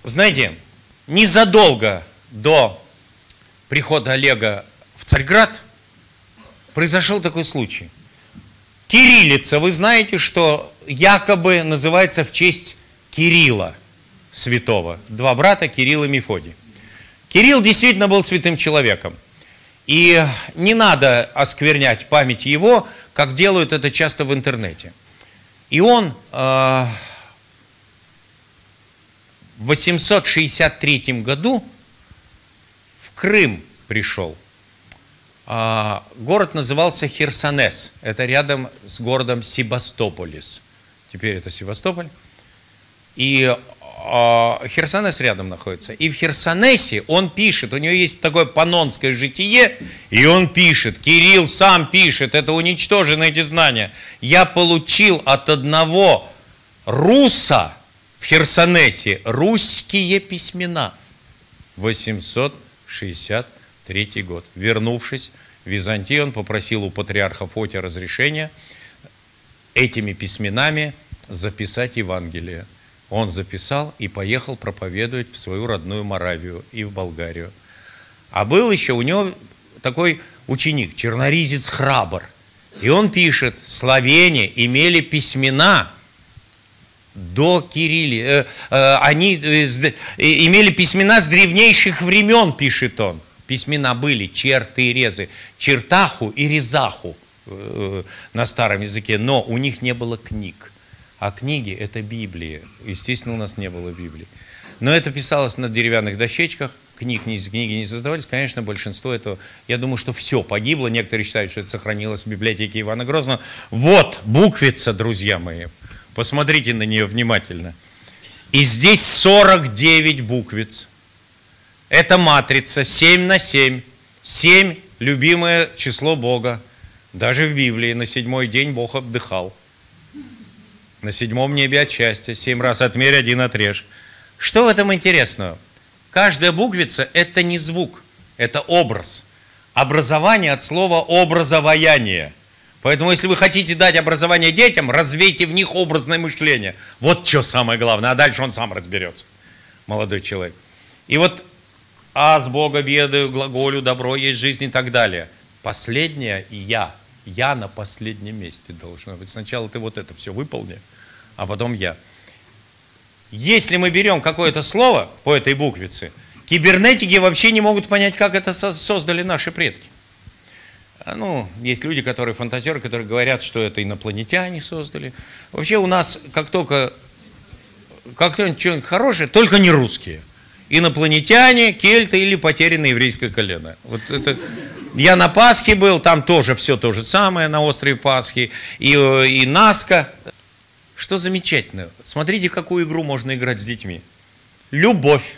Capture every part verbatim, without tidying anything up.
Знаете, незадолго до прихода Олега в Царьград произошел такой случай. Кириллица, вы знаете, что якобы называется в честь Кирилла святого. Два брата, Кирилл и Мефодий. Кирилл действительно был святым человеком. И не надо осквернять память его, как делают это часто в интернете. И он э, в восемьсот шестьдесят третьем году в Крым пришел. Э, город назывался Херсонес. Это рядом с городом Севастополис. Теперь это Севастополь. И Херсонес рядом находится. И в Херсонесе он пишет, у него есть такое панонское житие, и он пишет, Кирилл сам пишет, это уничтожены эти знания. Я получил от одного руса в Херсонесе русские письмена. восемьсот шестьдесят третий год. Вернувшись в Византию, он попросил у патриарха Фотия разрешения этими письменами записать Евангелие. Он записал и поехал проповедовать в свою родную Моравию и в Болгарию. А был еще у него такой ученик, черноризец Храбр. И он пишет, славяне имели письмена до Кирилли. Э, э, они э, э, имели письмена с древнейших времен, пишет он. Письмена были черты и резы, чертаху и резаху э, на старом языке, но у них не было книг. А книги – это Библия. Естественно, у нас не было Библии. Но это писалось на деревянных дощечках, книг, книги не создавались. Конечно, большинство этого, я думаю, что все погибло. Некоторые считают, что это сохранилось в библиотеке Ивана Грозного. Вот буквица, друзья мои. Посмотрите на нее внимательно. И здесь сорок девять буквиц. Это матрица семь на семь. семь – любимое число Бога. Даже в Библии на седьмой день Бог отдыхал. На седьмом небе от счастья. Семь раз отмерь, один отрежь. Что в этом интересного? Каждая буквица – это не звук, это образ. Образование от слова образоваяние. Поэтому, если вы хотите дать образование детям, развейте в них образное мышление. Вот что самое главное. А дальше он сам разберется, молодой человек. И вот «аз Бога ведаю, глаголю, добро есть жизнь» и так далее. Последнее – «я». Я на последнем месте должно быть. Сначала ты вот это все выполни, а потом я. Если мы берем какое-то слово по этой буквице, кибернетики вообще не могут понять, как это создали наши предки. Ну, есть люди, которые фантазеры, которые говорят, что это инопланетяне создали. Вообще у нас, как только как кто-нибудь что-нибудь хорошее, только не русские. Инопланетяне, кельты или потерянное еврейское колено. Вот это... Я на Пасхе был, там тоже все то же самое, на острове Пасхи, и, и Наска. Что замечательно. Смотрите, какую игру можно играть с детьми. Любовь.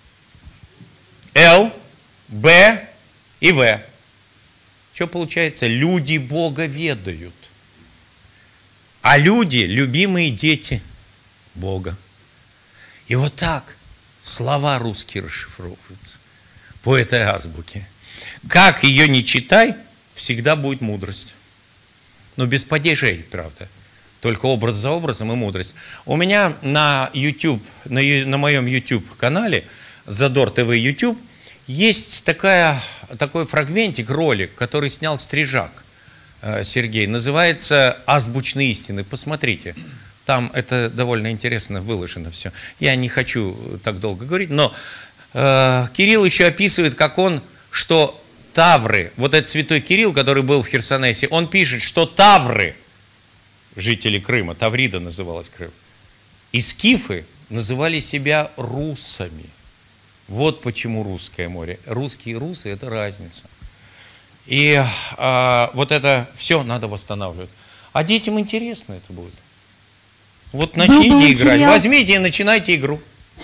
Л, Б и В. Что получается? Люди Бога ведают. А люди – любимые дети Бога. И вот так слова русские расшифровываются по этой азбуке. Как ее не читай, всегда будет мудрость. Но без падежей, правда. Только образ за образом и мудрость. У меня на YouTube, на, на моем YouTube-канале Задор ТВ YouTube есть такая, такой фрагментик, ролик, который снял Стрижак Сергей. Называется «Азбучные истины». Посмотрите. Там это довольно интересно выложено все. Я не хочу так долго говорить, но э, Кирилл еще описывает, как он, что тавры, вот этот святой Кирилл, который был в Херсонесе, он пишет, что тавры, жители Крыма, Таврида называлась Крым, и скифы называли себя русами. Вот почему русское море. Русские и русы – это разница. И а, вот это все надо восстанавливать. А детям интересно это будет. Вот начните играть, возьмите и начинайте игру.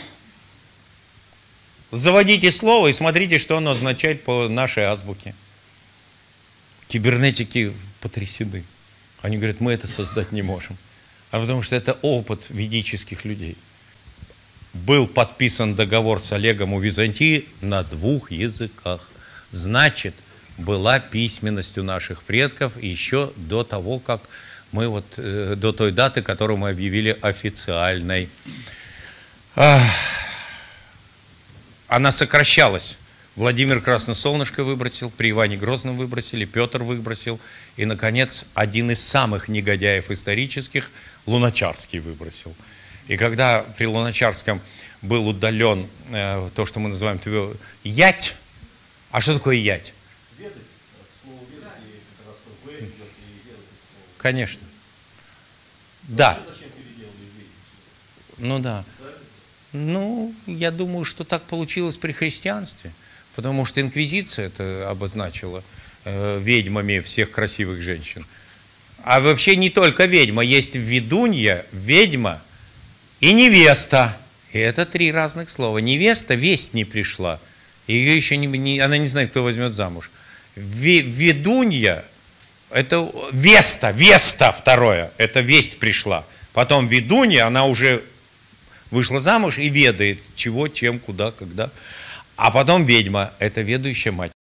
Заводите слово и смотрите, что оно означает по нашей азбуке. Кибернетики потрясены. Они говорят, мы это создать не можем. А потому что это опыт ведических людей. Был подписан договор с Олегом у Византии на двух языках. Значит, была письменность у наших предков еще до того, как мы вот, э, до той даты, которую мы объявили официальной. Ах. она сокращалась. Владимир Красносолнышко выбросил, при Иване Грозном выбросили, Петр выбросил. И, наконец, один из самых негодяев исторических, Луначарский, выбросил. И когда при Луначарском был удален э, то, что мы называем твё... ять, а что такое ять? Конечно. Да. Ну да. Ну, я думаю, что так получилось при христианстве, потому что инквизиция это обозначила э, ведьмами всех красивых женщин. А вообще не только ведьма, есть ведунья, ведьма и невеста. И это три разных слова. Невеста, весть не пришла. Ее еще не, не, она не знает, кто возьмет замуж. Ведунья, это веста, веста второе, это весть пришла. Потом ведунья, она уже вышла замуж и ведает, чего, чем, куда, когда. А потом ведьма, это ведущая мать.